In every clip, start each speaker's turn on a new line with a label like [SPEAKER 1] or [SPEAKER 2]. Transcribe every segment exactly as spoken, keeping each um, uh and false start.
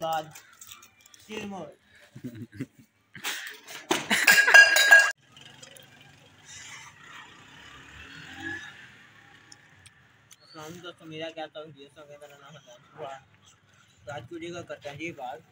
[SPEAKER 1] बाद सिरमौर। दोस्तों मेरा क्या था दोस्तों के मेरा नाम है आज वीडियो का करते हैं जी बात।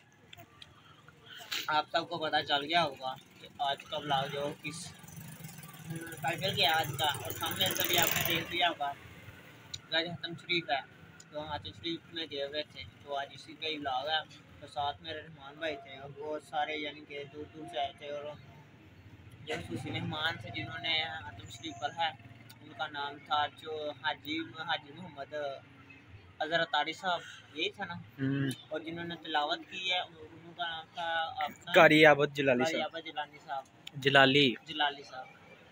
[SPEAKER 1] आप सबको पता चल गया होगा कि आज का ब्लॉग जो किस टाइटल के आज का और सामने से भी आपने देख लिया होगा आज हतम शरीफ है। तो हतम शरीफ में गए हुए थे तो आज इसी का ही ब्लॉग है। तो साथ में रहमान भाई थे और बहुत सारे यानी कि दूर दूर से आए थे और जो खुशी मेहमान थे जिन्होंने हतम शरीफ पर है उनका नाम था जो हाजी हाजी मोहम्मद अजहर तारी साहब यही था ना। और जिन्होंने तिलावत की है उनका नाम था अपना
[SPEAKER 2] कारी आबद जिलाली साहब
[SPEAKER 1] जिलानी साहब
[SPEAKER 2] जिलाली
[SPEAKER 1] जिलाली साहब।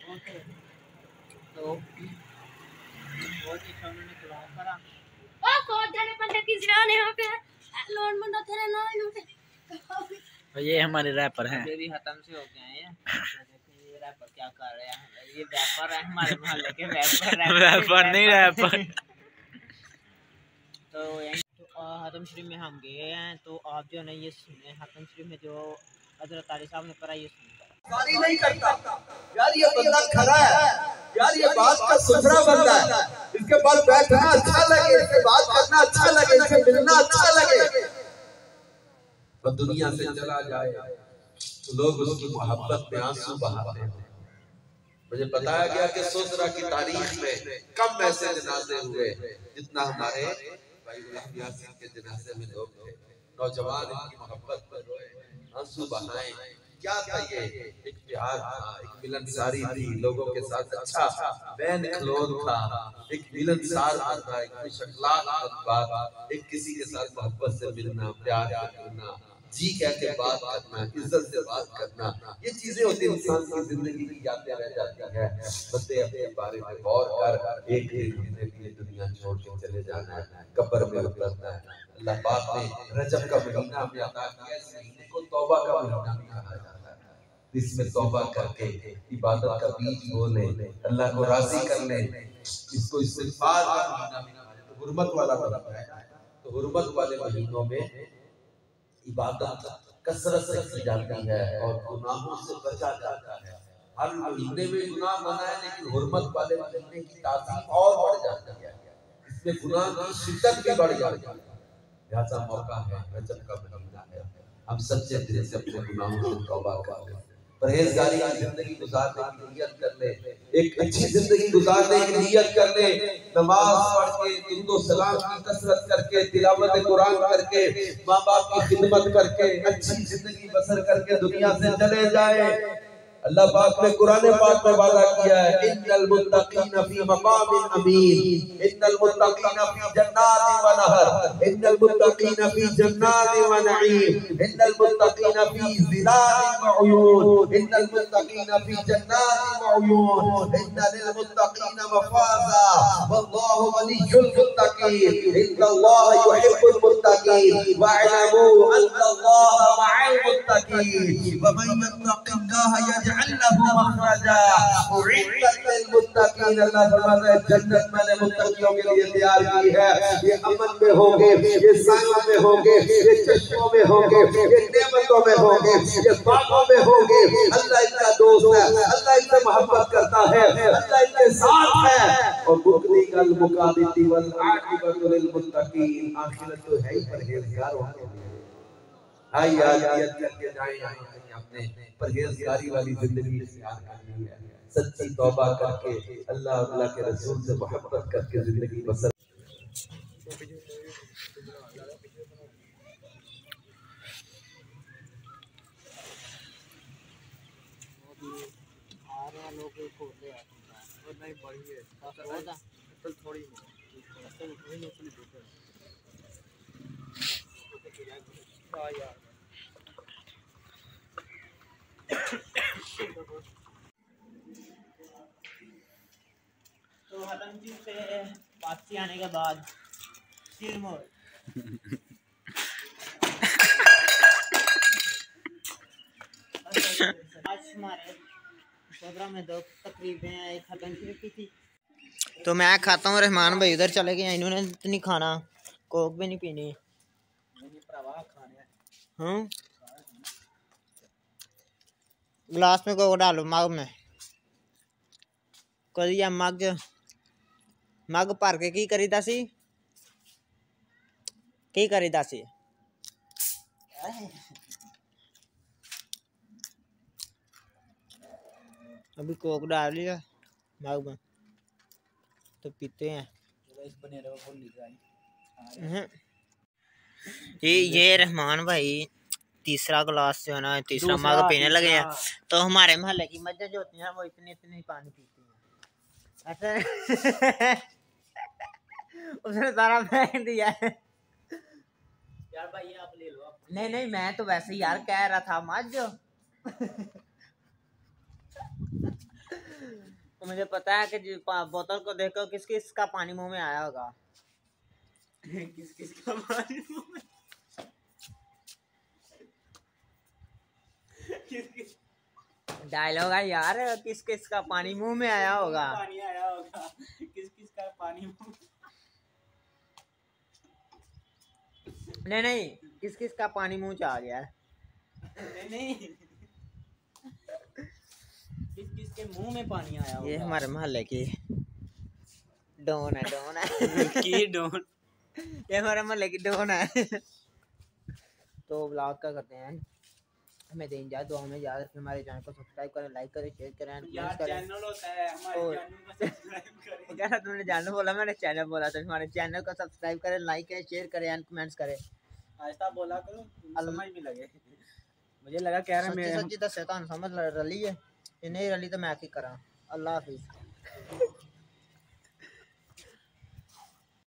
[SPEAKER 1] तो बहुत अच्छा उन्होंने तिलावत करा।
[SPEAKER 3] ओ सोच जाने पर की जान यहां पे लोन मंडा तेरे ना लूटे।
[SPEAKER 2] ये हमारे रैपर हैं
[SPEAKER 1] ये भी खत्म से हो गए हैं। ये रैपर क्या कर रहे हैं ये रैपर है हमारे मोहल्ले के रैपर
[SPEAKER 2] रैपर नहीं रैपर।
[SPEAKER 1] तो यही तो हतम शरीफ में हम गए हैं तो आप जो है ना ये सुने हतम शरीफ में जो हजरत तारी साहब ने पढ़ा ये सुनता
[SPEAKER 4] नहीं करता यार ये बंदा खरा है यार ये बात का सुथरा बंदा है इसके पास बैठना अच्छा लगे इसके बात करना अच्छा लगे इससे मिलना अच्छा लगे। और दुनिया से चला जाए तो लोग उसकी मोहब्बत में आंसू बहाते हैं। मुझे बताया गया कि सोसरा की तारीख में कम ऐसे जनाजे हुए जितना हमारे भाई गुलाम यासीन के जनाजे में लोग थे। नौजवान इनकी मोहब्बत पर रोए आंसू बहाए। क्या था ये एक प्यार था एक मिलनसारी थी लोगों के साथ अच्छा बैन खलोन था एक मिलनसार था एक खुशअखलाक बात एक किसी के साथ मोहब्बत से मिलना प्यार करना जी कह के बात करना इज्जत से बात करना ये चीजें होती इंसान की जिंदगी की यादें रह जाती है। बंदे अपने बारे में गौर कर एक दिन हमने भी दुनिया छोड़ के चले जाना है कब्र में उतरना है। अल्लाह पाक ने रजब का महीना हमें अता किया इस महीने को तौबा का महीना भी कहा जाता है। इसमें तौबा करके इबादत का बीज बोले अल्लाह को राजी कर ले इसको इस्तिग़फ़ार का महीना भी कहा जाता है। हुर्मत वाला महीना है तो हुर्मत वाले महीनों में इबादत कसरत से की जाती है और गुनाहों से बचा जाता है। हर महीने में गुनाह मना है लेकिन हुर्मत वाले महीने की ताज़ीम और बढ़ जाती है इसमें गुनाह की शिद्दत भी बढ़ जाती है। ऐसा मौका है रजब का महीना है हम सच्चे दिल से अपने गुनाहों से तौबा कर लें परहेजगारी की जिंदगी गुजारने की नियत कर ले एक अच्छी जिंदगी गुजारने की नियत कर ले नमाज पढ़ के दुरूद सलाम की कसरत करके तिलावत कुरान करके माँ बाप की खिदमत करके अच्छी जिंदगी बसर करके दुनिया से चले जाए। अल्लाह पाक ने कुरान पाक में वादा किया है इन्नल मुत्तकीना फी मकामिन अमीन इन्नल मुत्तकीना फी जन्नातिन व नहर इन्नल मुत्तकीना फी जन्नातिन व नईम इन्नल मुत्तकीना फी ज़िलालिन व उयून इन्नल मुत्तकीना फी जन्नातिन व उयून इन्ना लिल मुत्तकीना मफाज़ा वल्लाहु वलियुल मुत्तकीन इन्नल्लाहा युहिब्बुल मुत्तकीन वअलमू अन्नल्लाहा मअल मुत्तकीन व मन यत्तक़िल्लाहा यजअल लहू मखरजा उइद्दत लिल मुत्तकीन। अल्लाह फरमाता है जन्नत मैंने मुत्तकियों के लिए तैयार की है। ये अमन में होंगे ये साया में होंगे ये चश्मों में होंगे ये नेमतों में होंगे ये बागों में होंगे। अल्लाह इनका दोस्त है अल्लाह इनसे मोहब्बत करता है अल्लाह इनके साथ है। और बुकली कल मुकादिती वल आकिबतु लिल मुत्तकीन आखिरत तो है ही परहेजगारों के लिए। आइए आज नियत करके जाएं अपने परहेजगारी वाली जिंदगी इख्तियार करनी है सच्ची तौबा करके अल्लाह और अल्लाह के रसूल से मोहब्बत करके जिंदगी बसर।
[SPEAKER 1] तो हतम जी से वापसी आने के बाद सिरमौर आज हमारे प्रोग्राम में दो तकरीबें एक हतम शरीफ की थी। तो मैं खाता हूँ रहमान भाई उधर चले गए इन्होंने तो नहीं खाना कोक भी नहीं पीनी। हम्म गिलास में को डालो मग में करिया मग मग भर के की करीदा सी की करीदा सी अभी कोक डाल लिया मग में तो पीते हैं। ये ये रहमान भाई तीसरा गिलास जो है ना तीसरा मग पीने लगे हैं। तो हमारे मोहल्ले की मज्जें जो होती हैं वो इतने इतने पानी पीती हैं ऐसा उसने सारा फेंक दिया है यार भाई आप ले लो। नहीं नहीं मैं तो वैसे यार कह रहा था मज तो मुझे पता है कि बोतल को देखो किस किस का पानी मुंह में आया होगा किस किस का पानी मुंह में डायलॉग है यार किस किस का पानी मुंह में आया होगा पानी आया होगा किस किस का पानी मुंह नहीं नहीं किस किस का पानी मुंह च आ गया नहीं नहीं किस किस के मुंह में पानी आया होगा। ये हमारे मोहल्ले की डॉन है डॉन है की डॉन ये हमारे मोहल्ले की डॉन है। तो व्लॉग का करते हैं हमें दें जा दुआ में याद रखें हमारे चैनल को सब्सक्राइब करें लाइक करें शेयर करें यार चैनल होता है हमारे चैनल को सब्सक्राइब करें। क्या तुमने चैनल बोला मैंने चैनल बोला तो हमारे चैनल को सब्सक्राइब करें लाइक करें शेयर करें एंड कमेंट्स करें। ऐसा बोला करो समझ भी लगे मुझे लगा कह रहा है मैं सच्ची दस है तो समझ रली है नहीं रली तो मैं क्या करा। अल्लाह हाफिज़।